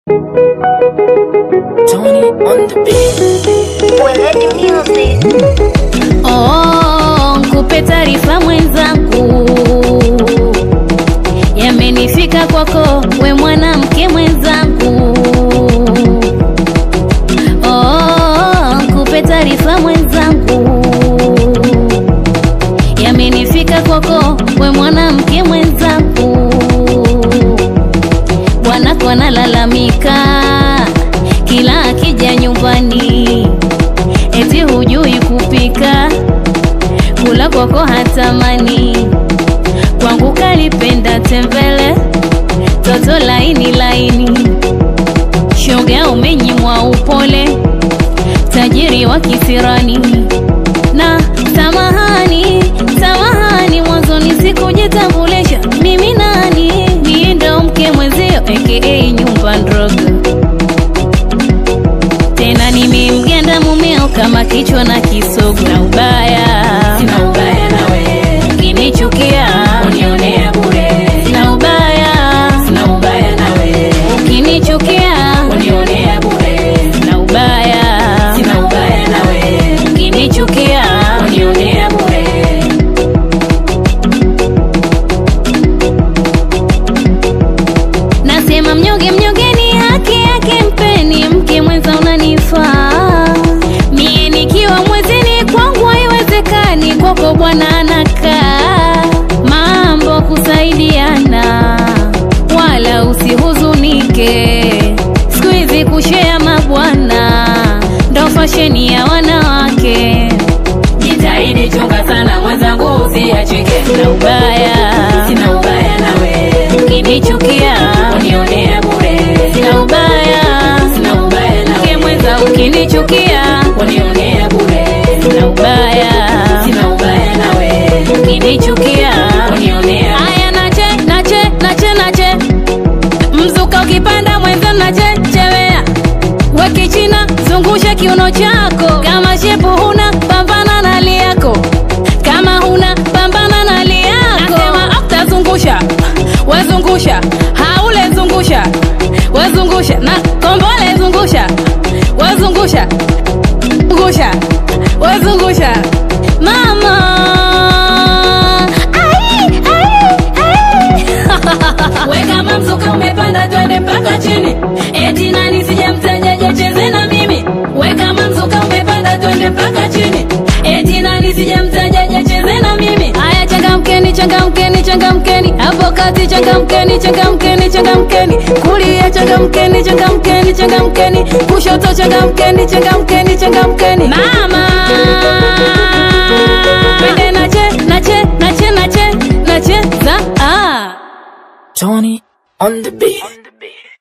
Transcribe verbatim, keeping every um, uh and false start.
Tony on the beat. Weledi music. Oh, nikupe taarifa mwenzangu, yamenifika kwako we mwanamke mwenzangu. Oh, nikupe taarifa mwenzangu, yamenifika kwako we mwanamke mwenzangu. Bwanako analalamika kila akija nyumbani, eti hujui kupika, kula kwako hatamani. Kwangu kalipenda tembele, toto laini laini, shoga umenyimwa upole, tajiri wa kisirani. Na samahani, samahani, mwanzo nisikujitambulisha mimi nani. Ni ndo mke mwenzio aka nyumba ndogo, tena nimemganda mumeo kama kichwa na kisogo. Na ubaya, Sina ubaya nawe, ukinichukia unionea bure. na ubaya, Sina ubaya nawe, ukinichukia unionea bure. na ubaya, Sina ubaya nawe, ukinichukia unionea bure. nasema mnyonge mnyonge ni haki yake, mpeni mke mwenza unanifaa. Mie nikiwa mwezini kwangu haiwezekani, kwako bwana anakaa. Mambo kusaidiana wala usihuzunike, siku hizi kushea mabwana ndo fasheni ya wanawake. Jitahidi chunga sana mwenzangu usiachike. Na ubaya, Sina ubaya nawe, ukinichukia unionea bure. na ubaya, Sina ubaya mke nawe, mwenza ukinichukia unionea bure. na ubaya, Sina ubaya nawe, ukinichukia. unionea. Aya nache, nache, nache, nache, mzuka ukipanda mwenza nache, chewea weki china, zungusha kiuno chako. Kama shepu huna, pambana na hali yako. Kama huna, pambana na hali yako. Nasema after zungusha, wezungusha, haule zungusha, wezungusha, na kombole zungusha, wezungusha, zungusha, wezungusha. Mama, ai, ai, ai. Weka mamzuka umepanda twende mpaka chini. Eti nani sijamtaja cheze na mimi. Weka mamzuka umepanda twende mpaka chini. Eti nani sijamtaja cheze na mimi. Aya, changamkeni, changamkeni, changamkeni, hapo kati changamkeni, changamkeni, changamkeni, kulia changamkeni, changamkeni, changamkeni, kushoto changamkeni, changamkeni, changamkeni. Mama, twende nache, nache, nache, nache, nache za ah. Tony on the beat.